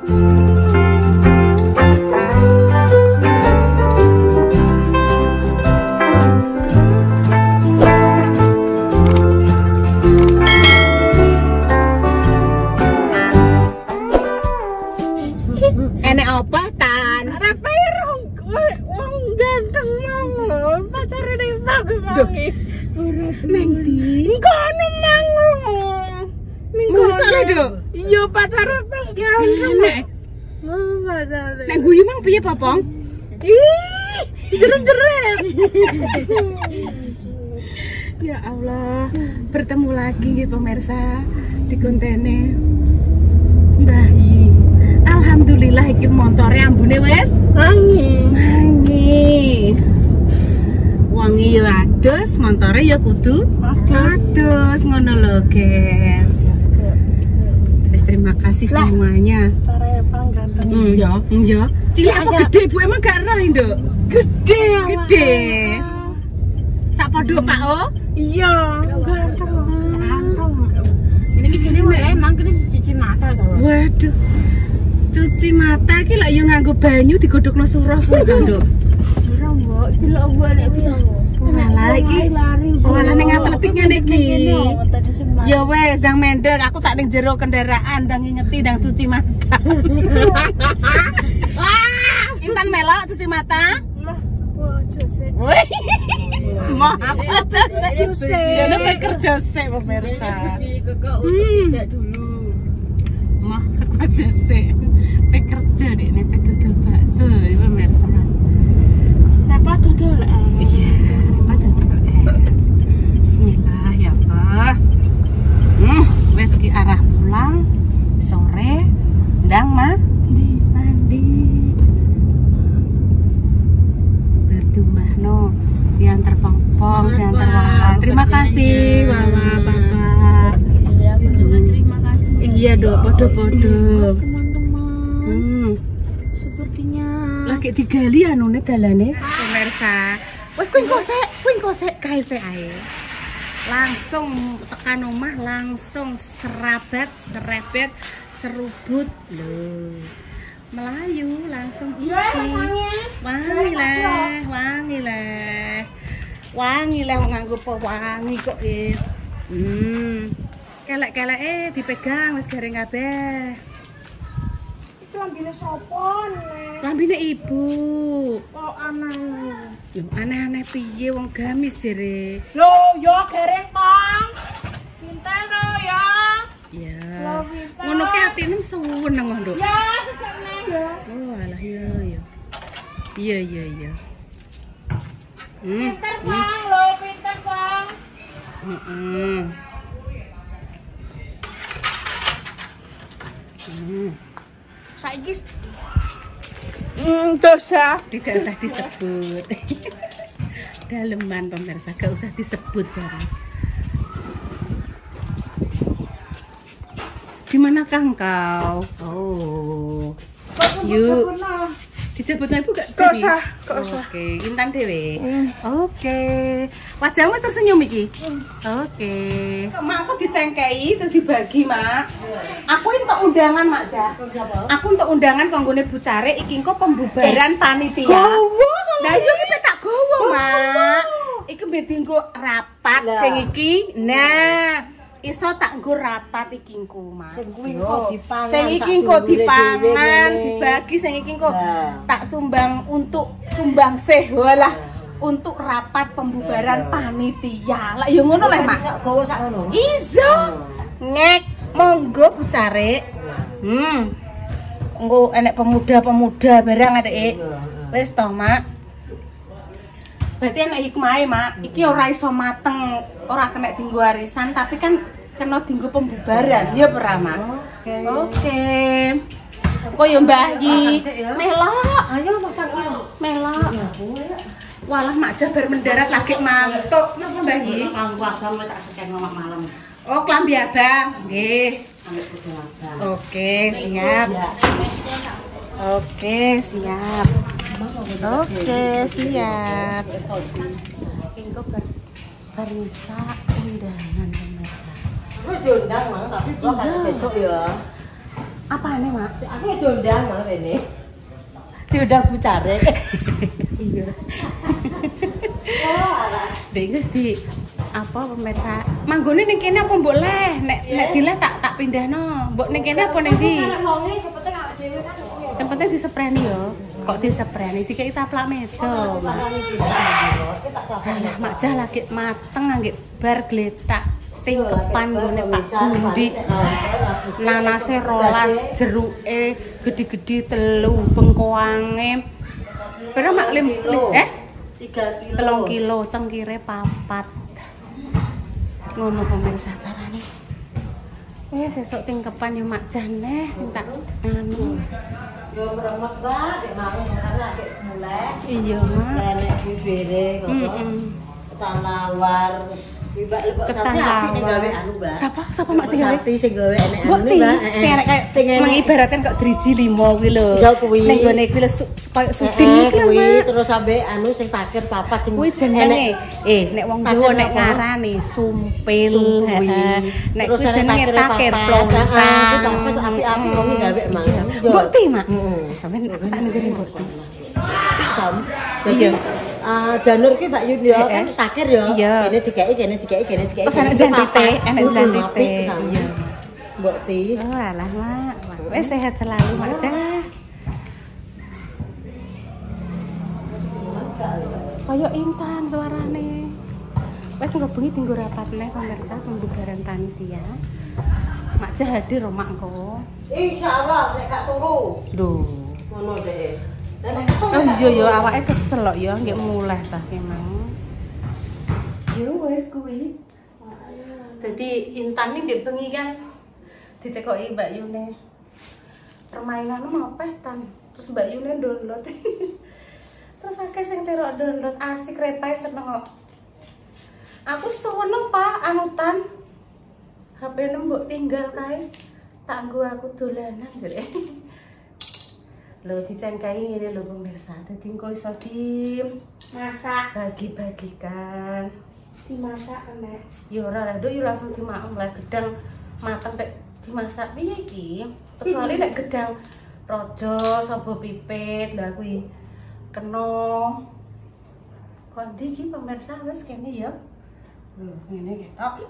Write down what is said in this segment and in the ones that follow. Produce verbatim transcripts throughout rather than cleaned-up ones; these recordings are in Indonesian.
Enek apa tan? Repirong wong ganteng mang pacare Reva kuwi. Neng ndi? Kono mang. Ning kono lho. Iya pacare Bang ganteng. Nek oh pacare. Nek guyu mang piye, Popong? Ih, jeret-jeret. Ya Allah, bertemu lagi nggih pemirsa di kontene Mbah Yi. Alhamdulillah iki montore ambune wis wangi. Wangi. Wangi ya adus, montore ya kudu adus ngono lho, guys. Wis terima kasih lah, semuanya. Cara Bang ganteng. Iya, iya. Cilik apa gede, Bu? Emang gak roh, Nduk? Gede, gede. Sak padha Pak O? Iya, ganteng. Ini kijine emang kene cuci mata to. Waduh. Cuci mata iki lak yo nganggo banyu digodhogno surah kuwi to, Nduk. Ora, Mbok, delok mbok nek bisa. Malah iki malah ning atletik ngene iki. Ya wes, ndang mendek, aku tak ning jero kendaraan ndang ngingeti ndang cuci mata. Wah, Intan melok cuci mata? Mah, aja sik. Mah, aku aja sik. Ya nek kerja sik pemirsa. Tidak dulu. Mah, aku aja sik. Kerja deh, nepet dodol bakso ya pemirsa. Nepet dodol es. Iya, nepet dodol es. Bismillah ya Allah. Hmm, wes ki arah pulang sore, ndang mandi, mandi. Berdumbahno, diantar pongpong, diantar wawan. Terima kasih, Mama, Papa. Iya, aku juga terima kasih. Iya, dok, podo-podo. Lagi digali anune dalane pemirsa. Wes kuwi engko sik, kuwi engko sik kae sik ae. Langsung tekan omah langsung serabat, serebet, serubut lho. Melayu langsung iki. Wangi lah, wangi lah. Wangi lah nganggo pewangi kok e. Hmm. Kelek-keleke dipegang wis garing kabeh. Lambine sapa nek? Lambine ibu. Kok aneh. Yo aneh-aneh piye wong gamis jere. Lho, yo gareng, Pang. Pinten lho ya. Iya. Ngono ki atine seneng kok, Nduk. Ya, sesene ya. Oh, alah ya ya. Iya, iya, iya. Hmm. Pinter, Bang. Lho, pinter, Bang. Heeh. Hmm. Saiki hmm, dosa tidak usah disebut. Daleman pemirsa, gak usah disebut jare. Di manakah engkau? Oh. Yuk. Dijabutno Ibu gak? Gak usah, gak usah. Oke, Intan dhewe. Mm. Oke. Wajahmu tersenyum iki? Mm. Oke. Mak aku dicengkei terus dibagi, Mak. Aku entuk undangan, Mak Ja. Aku entuk undangan kanggone Bu Care iki engko pembubaran panitia. Gowo. Lah yo iki tak gowo, Mak. Iki ben dienggo rapat sing iki. Nah, iso tak nggo rapat iki engko, Mak. Sing kuwi engko dipangan. Sing iki engko dipangan, dibagi sing iki engko tak sumbang untuk sumbang sih. Walah. Untuk rapat pembubaran panitia. Lah ya ngono leh, Mak. Gowo sak ngono. Iso. Ngek, monggo Bu Care. Hmm. Engko enek pemuda-pemuda barang adeke. Wis to, Mak. Berarti enek hikmahe, Mak. Iki ora iso mateng, ora kena dienggo warisan, tapi kan kena dienggo pembubaran. Ya ora, Mak? Oke. Oke. Engko yo Mbah Yi. Melok. Ayo masak ngono. Melok. Walah Mak Jabar mendarat lagi mantuk. Napa Mbah Yi? Kanggo abang tak sekeng ngomong malam. Oh, klambi abang. Nggih. Ambek kudu abang. Oke, siap. Oke, siap. Oke, siap. Engko bar barisa undangan pemirsa. Wis diundang mang tapi kok sesuk ya. Apane, Mak? Aku diundang nang rene. Diundang bucare. Iya. Oh, alah. Dek Gus di apa pemirsa? Manggone ning kene apa mbok leh? Nek nek dileh tak tak pindahno. Mbok ning kene apa ning ndi? Nek wonge sepete awake dhewe kan. Sempetnya disepreni yo. Kok disepreni dikei taplak meja. Lah mak jah lagi mateng nggih bar gletak tingkepan gone Pak Gundi. Nanase rolas, jeruke gede-gede telu, bengkoange. Pira mak lim eh tiga kilo. telung kilo, cengkire papat. Ngono pemirsa carane. Eh sesuk tingkepan yo mak jah neh sing tak nganu. Yo meremet Mbak, dek mau karena adek mulai. Iya, Mak. Nenek bibire ngono. Tanawar. Mbak lebok sapi api ning gawe anu, Mbak. Siapa? Siapa mak sing gawe? Sapi sing gawe enek anu, Mbak. Mbak. Sing enek kayak sing mengibaratkan kok driji lima kuwi lho. Iya kuwi. Ning gone kuwi lho koyo syuting iki lho, kuwi Mak. terus sampe anu sing takir papat sing Kuwi jenenge eh nek wong Jawa nek ngarani sumpil. Heeh. Nek kuwi jenenge takir plontang. Api-api wong gawe mang. Mbok ti, Mak. Sampeyan tak nggone mbok ti. Sam. Dadi ah janur ki Mbak Yun yo kan takir yo. Kene dikeki kene dikeki kene dikeki. Terus enek jantite, enek jantite. Iya. Mbok ti. Oh alah, Mak. Wes sehat selalu, Mak Jah. Kayak Intan suarane. Wes engko bengi tinggo rapat neh pemirsa pembubaran panitia. Mak Jah hadir mak engko. Insyaallah nek gak turu. Lho, Ngono deh. oh iya ya awake kesel kok ya nggih muleh cah memang. Yo wis kuwi. Dadi Intan iki ndek bengi kan ditekoki Mbak Yune. Permainan ngopeh tan. Terus Mbak Yune download. Terus akeh sing terok download asik repae seneng kok. Aku seneng Pak anutan. H P-ne mbok tinggal kae. Tak nggo aku dolanan jare. Lho dicengkai ngene lho pemirsa. Dadi engko iso di masak, bagi-bagikan. Dimasak enek. Ya ora lah, nduk yo langsung dimakan lah gedang mateng tek dimasak piye iki? Kecuali nek gedang rojo, sabo pipit, lah kuwi kena. Kondi iki pemirsa wis kene ya. Lho ngene ketok.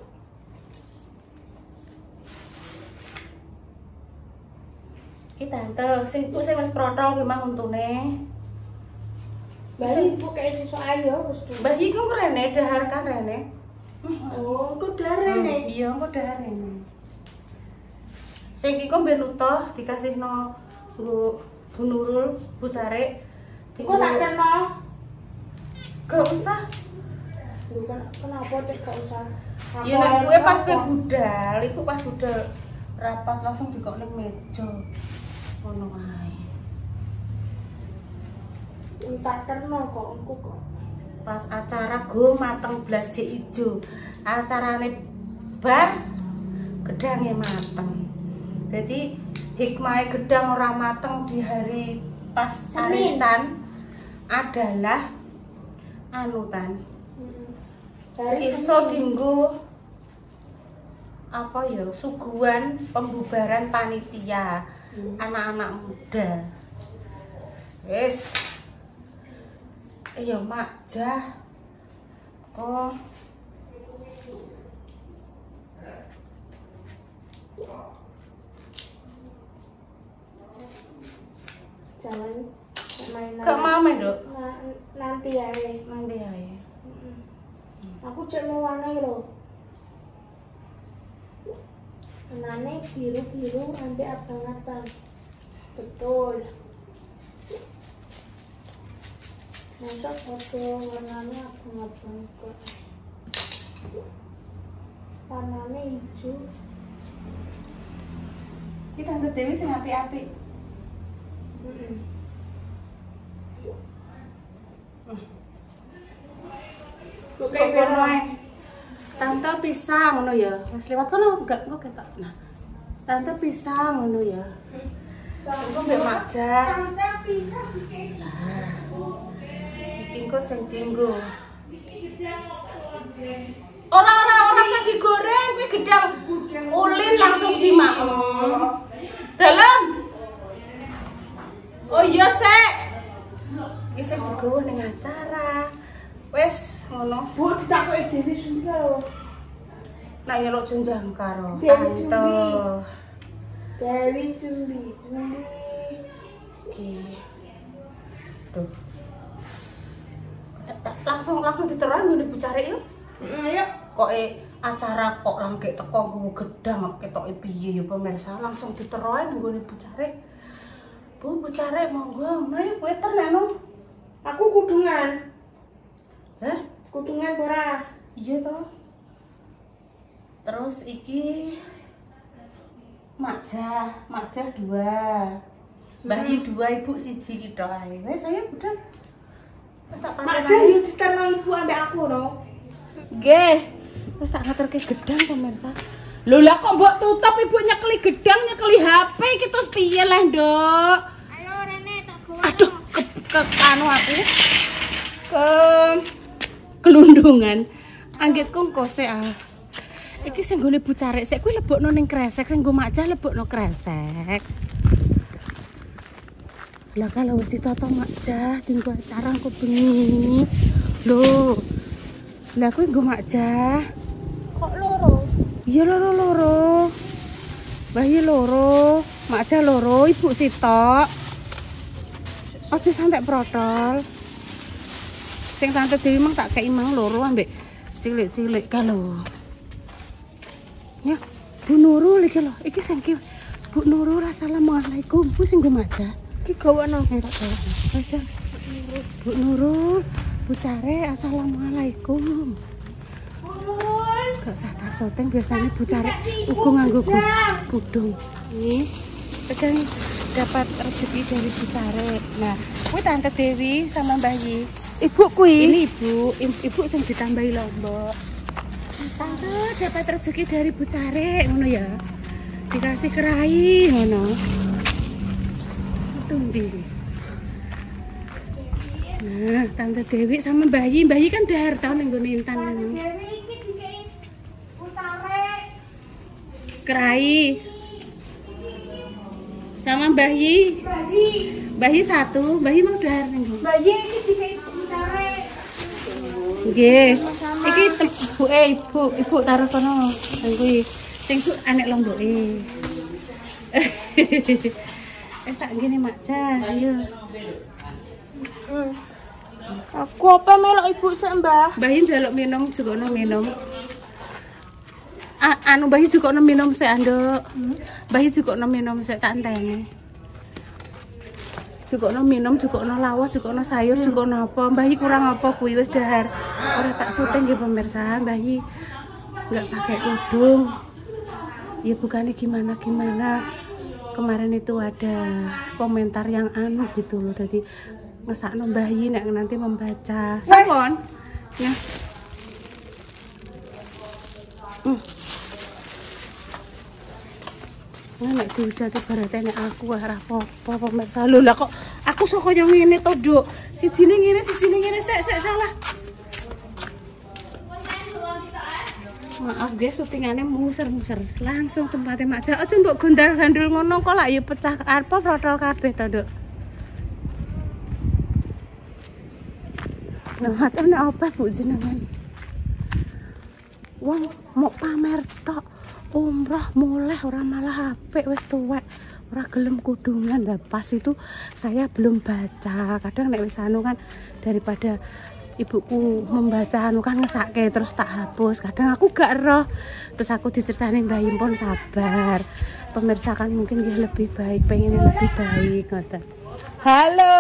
Iki tante sing ku sing wis protol ki mang untune. Bayi ku kayak siswa ayo wis tuh. Bayi ku rene dahar kan rene. Oh, ku dahar rene. Iya, ku dahar rene. Sing iki ku ben utuh dikasihno Bu Bu Nurul, Bu Cari. Kok tak kena? Gak usah. Bukan kenapa dek gak usah. Ya nek kuwe pas pe budal, iku pas budal rapat langsung dikok ning meja. Ngono ae. Tak terno kok engko kok. Pas acara go mateng blas jek ijo. Acarane bar gedangnya mateng. Jadi hikmah gedang ora mateng di hari pas arisan adalah anutan. Dari iso dinggo apa ya suguhan pembubaran panitia. Anak-anak muda. Wes. Iya Mak Jah. Oh. Jalan main. Kok mau main, Dok? Nanti ae, nanti ae. Aku cek mau warna lho. Warnanya biru-biru nanti abang-abang. Betul. Masa foto warnanya abang-abang kok. Warnanya hijau. Kita Tante Dewi sing api-api. Heeh. Kok kayak Tante pisang ngono ya. Wis liwat kono enggak kok ketok. Nah. Tante pisang ngono ya. Engko mbek Majah. Tante pisang iki. Lah. Iki engko sing dienggo. Ora ora ora usah digoreng, kuwi gedang ulin langsung dimakan. Dalam. Oh iya, Sek. Iki sing digawa ning acara. Wes ngono. Bu ditakoki Dewi Sumbi lho. Nak nyeluk jenjang karo tante. Dewi Sumbi, Sumbi. Oke. Tuh. Langsung langsung diterang ngene Bu Cari yo. Ayo. Kok e acara kok langke teko nggo gedang ketoke piye ya pemirsa, langsung diteroe nggone Bu Cari. Bu, Bu Cari monggo, mrene kowe terno. Aku kudungan. Hah? Kudungan ora? Iya toh. Terus iki Makjah, Makjah dua. Mbahyi dua, Ibu siji kita ae. Wes saya udah. Wes tak Makjah yo diterno Ibu ambek aku no. Nggih. Wes tak ngaturke gedang pemirsa. Lho lah kok mbok tutup Ibu nyekeli gedang, nyekeli H P iki terus piye lah, Nduk? Ayo rene tak bawa. Aduh, ke, ke anu aku. Ke kelundungan. Anggitku kose ah. Iki sing nggone Bu Cari, sik kuwi lebokno ning kresek, sing nggo Makjah lebokno kresek. Lah kalau wis ditata Makjah tinggal acara engko bengi. Lho. Lah kuwi nggo Makjah. Kok loro? Iya loro-loro. Mbahyi loro, Makjah loro, Ibu sitok. Aja sampe protol. Sing Tante Dewi mang tak kei mang loro ambek cilik-cilik kalau. Ya, Bu Nurul iki lho, iki sing ki Bu Nurul assalamualaikum. Bu sing nggo Makjah. Iki gawono tak gawe. Wis Bu Nurul, Bu Cari assalamualaikum. Nurul. Gak usah tak syuting biasanya Bu Cari uga nganggo kudung. Nih, tekan dapat rezeki dari Bu Cari. Nah, kuwi Tante Dewi sama Mbahyi. Ibu kuwi. Ini Ibu, Ibu sing ditambahi lombok. Tante dapat rezeki dari Bu Cari ngono ya. Dikasih kerai ngono. Itu ndi sih. Nah, Tante Dewi sama Mbahyi, Mbahyi kan udah harta ning nggone Intan ngono. Tante Dewi iki dikei Bu Cari. Kerai. Sama Mbahyi. Mbahyi. Mbahyi satu, Mbahyi mau dahar ning nggon. Mbahyi iki dikei Bu Cari. Nggih. Iki Bu eh Ibu, Ibu taruh kono. Kuwi sing ku anek lomboke. Wis tak ngene Makjah, ayo. Hmm. Aku apa melok Ibu sik, Mbah? Mbahyi njaluk minum, jukokno minum. Ah, anu Mbahyi jukokno minum sik, Nduk. Mbahyi jukokno minum sik tak enteni. Jukokno minum, jukokno lawah, jukokno sayur, hmm. jukokno apa. Mbahyi kurang apa kuwi wis dahar. Ora tak syuting nggih pemirsa, Mbahyi enggak pakai kudung. Ya bukannya gimana-gimana. Kemarin itu ada komentar yang anu gitu loh. Jadi ngesakno Mbahyi nek nanti membaca. Sampun. Ya. Hmm. Nek diujati barate nek aku ora apa-apa pemirsa. Lho lah kok aku sok koyo ngene to, Nduk. Sijine ngene, sijine ngene sik sik salah. Maaf guys, syutingannya muser-muser. Langsung tempatnya Makjah. Aja mbok gondal-gandul ngono kok lak ya pecah apa protol kabeh to, Nduk. Nah, hatene apa Bu jenengan? Wong mau pamer tok. Umrah mulai orang malah H P wis tuwek ora gelem kudungan. Lah pas itu saya belum baca. Kadang nek wis anu kan daripada ibuku membaca anu kan ngesake terus tak hapus. Kadang aku gak roh. Terus aku diceritani Mbahyi pun sabar. Pemirsa kan mungkin dia lebih baik, pengen lebih baik ngoten. Halo.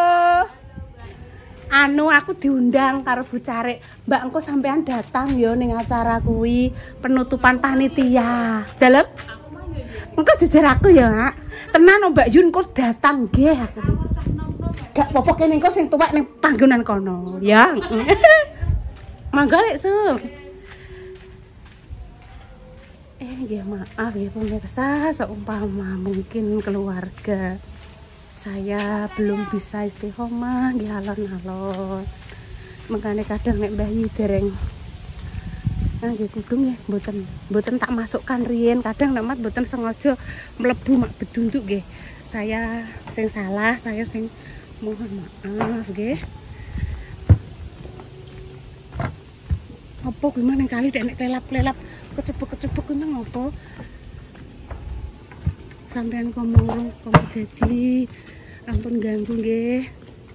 Anu aku diundang karo Bu Cari. Mbak engko sampean datang yo ning acara kuwi penutupan panitia. Dalem? Engko jejer aku ya, Mak. Tenan Mbak Yun kok datang nggih aku. Gak apa-apa kene engko sing tuwek ning panggonan kono, ya. Mangga lek, Su. Eh, nggih maaf ya pemirsa, seumpama mungkin keluarga saya belum bisa istiqomah nggih alon-alon. Makanya kadang nek Mbahyi dereng nggih kudung nggih mboten mboten tak masukkan riyen, kadang nek mat mboten sengaja mlebu mak bedunduk nggih. Saya sing salah, saya sing mohon maaf nggih. Apa gimana kali dek nek kelap-kelap kecepek-kecepek kuwi nang apa? Sampean ngomong komo dadi ampun ganggu nggih.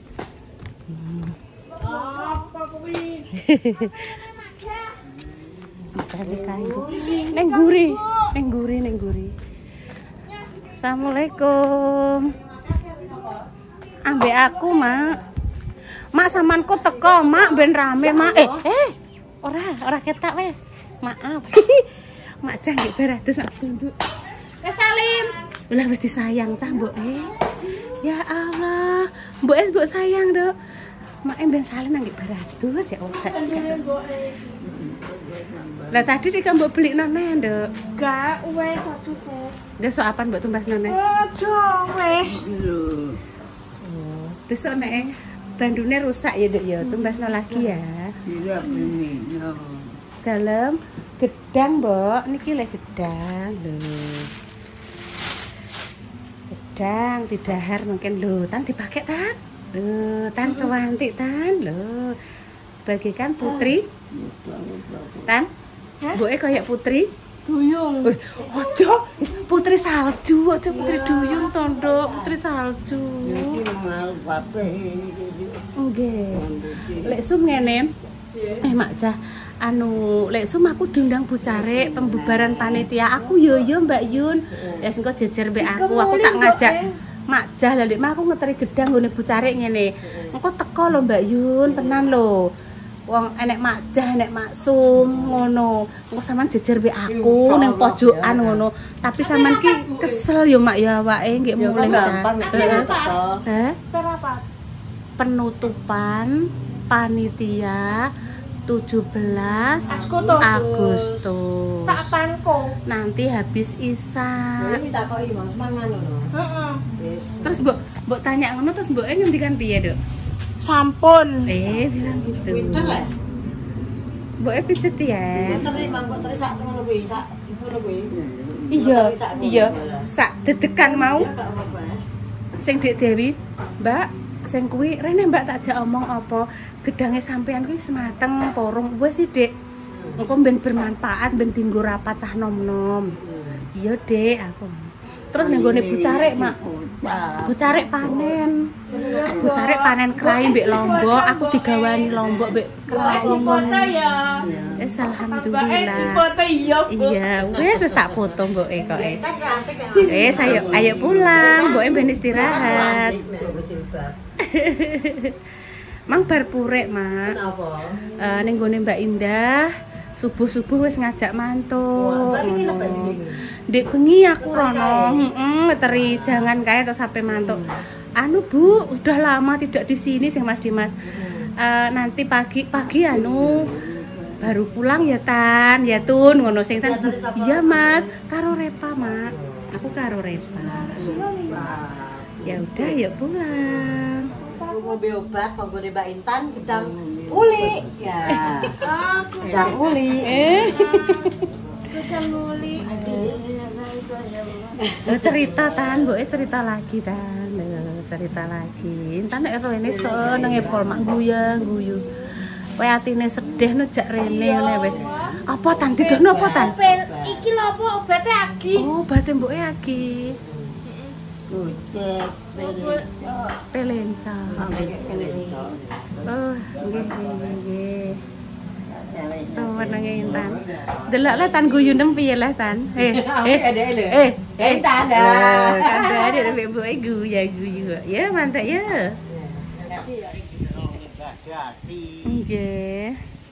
Apa kuwi? Cari kanggo. Neng guri, neng guri, neng guri. Assalamualaikum. Ambek aku, Mak. Mak samanku teko, Mak ben rame, Mak. Eh, eh. Ora, ora ketak wes. Maaf. Mak janggik beratus mak tunduk. Wes Salim. Ulah wis disayang cah mbok eh. Ya Allah, mbok es mbok sayang, Dok. Mak ben Salim nang beratus ya Allah. Lah tadi dik mbok beli none, Nduk. Gak wes aja sih. Besok apa mbok tumbas none? Aja wes. Oh, besok nek bandune rusak ya, Nduk ya. Tumbasno lagi ya. Iya, ini. Dalam gedang, Mbok. Niki lek gedang lho. Gedang didahar mungkin lho, tan dipakai tan. Lho, tan cantik tan lho. Bagikan putri. Tan? Mboke kayak putri Duyung. Ojo, putri salju, ojo putri duyung to, Nduk. Putri salju. Nggih. Lek sum ngene. Eh Mak Jah, anu lek sum aku diundang Bu Carik pembubaran panitia. Aku yo yo Mbak Yun. Ya sing kok jejer mbek aku, aku tak ngajak Mak Jah lha lek aku ngeteri gedang ngene Bu Carik ngene. Engko teko lho Mbak Yun, tenan lho. Wong enek Mak Jah, enek Mak Sum ngono. Engko sampean jejer mbek aku ning pojokan ngono. Tapi sampean ki kesel yo Mak ya awake nggih mulih Jah. Heh? Penutupan panitia tujuh belas Agustus. Sapanku. Nanti habis Isa. Ini takoki Mas mangan ngono. Heeh. Wis. Terus Mbok Mbok tanya ngono terus Mbok ngendikan piye, Dok? Sampun. Eh, bilang gitu. Pinter lah. Mbok e pijet ya. Pinter iki mangkok terus sak ngono kuwi, sak ngono kuwi. Iya, iya. Sak dedekan mau Ya gak apa-apa. sing Dik Dewi, Mbak sing kuwi rene Mbak tak jak omong apa gedange sampean kuwi semateng porong wis sih Dik. Engko ben bermanfaat ben dinggo rapat cah nom-nom. Iya Dik aku. Terus ning gone Bu Carik Mak. Bu Carik panen. Bu Carik panen krai mbek Lombok, aku digawani Lombok mbek krai. Foto ya. Wis alhamdulillah. Foto iya. Iya, wis wis tak foto mboke kok e. Wis ayo ayo pulang, mboke ben istirahat. Mang bar purek, Mak. Kenapa? Eh ning gone Mbak Indah, subuh-subuh wis ngajak mantuk. Ndek bengi aku rono, heeh, ngeteri jangan kae terus sampai mantuk. Anu Bu, udah lama tidak di sini sing Mas Dimas. Uh, nanti pagi pagi anu baru pulang ya Tan, ya Tun ngono sing Tan. Iya Mas, karo Repa, Mak. Aku karo Repa. Ya udah, yuk pulang. Aku mau beli obat, mau beli Mbak Intan, gedang uli. Ya. Gedang uli. Eh. Gedang uli. Oh, cerita Tan, Mbok cerita lagi Tan. Loh, cerita lagi. Entar nek rene senenge pol mak guyang guyu. Kowe atine sedih no jak rene ngene wis. Apa Tan didono apa Tan? Iki lho apa obate Agi? Oh, obate mboke Agi. Kucek, Pelenca. Oh, nggih nggih nggih. Sawenenge Intan. Delok le Tan guyune piye le Tan? Eh, eh, eh, eh, Intan dah. Kan ada mbek mboke guyu guyu. Ya, mantap ya. Nggih.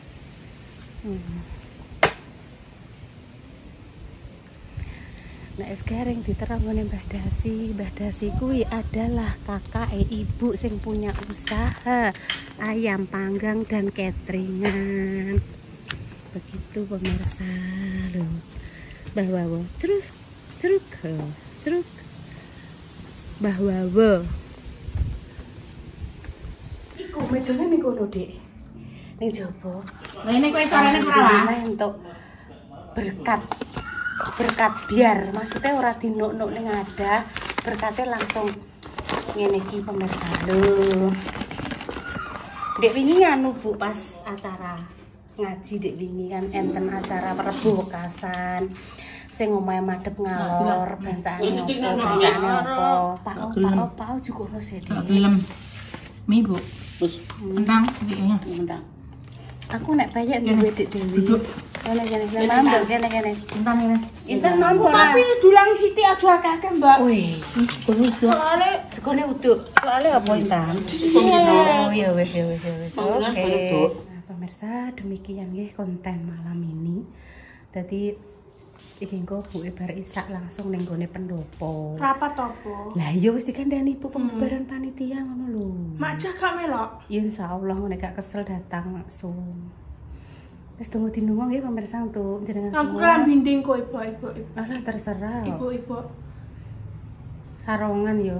Nek sekarang diterang ngene Mbah Dasi, Mbah Dasi kuwi adalah kakak e ibu sing punya usaha ayam panggang dan cateringan. Begitu pemirsa loh. Mbah Wawo, ceruk, ceruk, ceruk. Mbah Wawo. Iku mejane ning kono, Dik. ning jaba. Lah ini kowe carane ora untuk berkat. Berkat biar maksudnya ora dinuk-nuk ning ada, berkatnya langsung ngene iki pemirsa lho. Dek wingi nganu Bu pas acara ngaji dek wingi kan enten acara Rebo Wekasan. Sing omahe madhep ngalor, bancane opo, bancane opo. Pak o, pak o, pak o cukup terus ya Dek. Film. Mi Bu. Wis endang diknya. Endang. Aku nek bayek duwe Dek Dewi. Kene kene kene mambo kene kene. Intan ini. Intan mambo. Tapi dulang Siti aja akeh, Mbak. Wih, Soale sekone uduk. Soalnya apa Intan? Oh ya wis ya wis ya wis. Oke. Nah, pemirsa, demikian nggih konten malam ini. Dadi iki engko Bu bar isak langsung ning gone pendopo. rapat apa? Lah iya wis dikandani Ibu pembubaran panitia ngono lho. Mak Jah gak melok. Ya insyaallah nek gak kesel datang langsung. Wis tunggu dinungo nggih pemirsa untuk jenengan semua. Aku kelam binding kok ibu-ibu. Alah terserah. Ibu-ibu. Sarongan yo.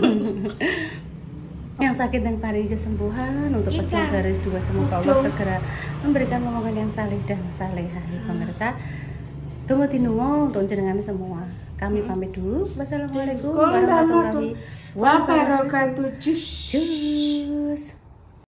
Yang sakit dan pari kesembuhan untuk pecah garis dua semoga Allah segera memberikan momongan yang saleh dan salehah ya pemirsa. Tunggu tinungo untuk jenengan semua. Kami pamit dulu. Wassalamualaikum warahmatullahi wabarakatuh. Jus. Jus.